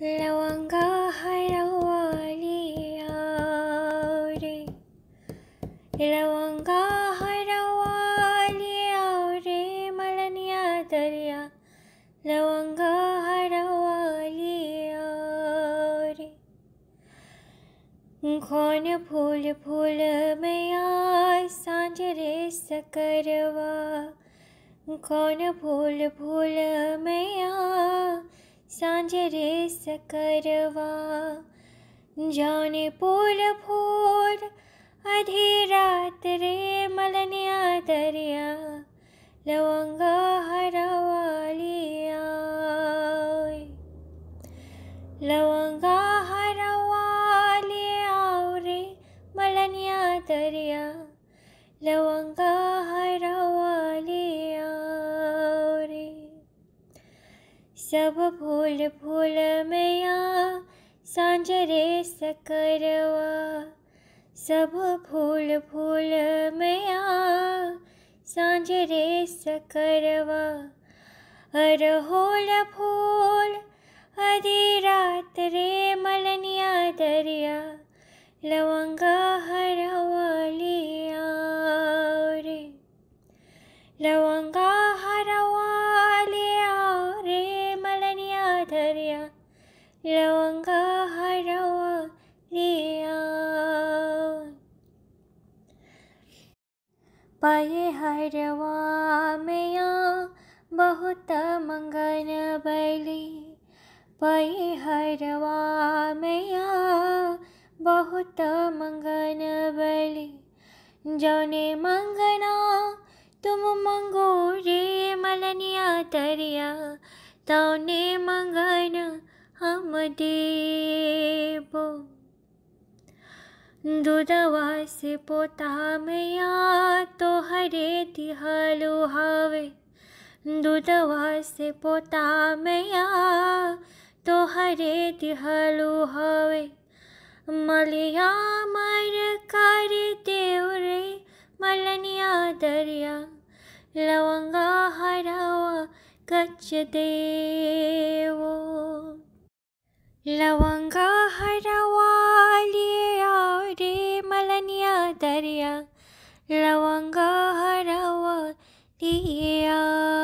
लवंगा हरवालिया रे, लवंगा हरवालिया रे, मलनिया दरिया लवंगा हरवालिया रे। कौन फूल फूल मैया सांझ रे सकरवा, कौन फूल फूल मैया सांझ रे सकरवा। जाने फूल फूल आधी रात रे, मलनिया दरिया लवंगा हरवालिया, लवंगा हरवालिया रे, मलनिया दरिया लवंगा हरवालिया रे। सब फूल फूल मैया सांझ रे सकरवा, सब फूल फूल मैया सांझ रे सकरवा। अरहुल फूल आधी रात रे, मलनिया दरिया लवंगा हरवालिया रे, लवंगा हरवालिया रे, मलनिया दरिया लवंगा हरवालिया। पाये हरवा मैया बहुत मंगन बैली, पाये हरवा मैया बहुत मंगन बैली। जौने मंगना तुम मंगो रे, मलनिया दरिया तौने मंगन हम देबो। दूधवा से पोता मैया तोहरे दिहलु हवे, दूधवा से पोता मैया तोहरे दिहलु हवे। मलिया मर कर देव रे, मलनिया दरिया लवंगा हरवा कच देवो। लवंगा हरवालिया रे, मलनिया दरिया लवंगा हरवालिया।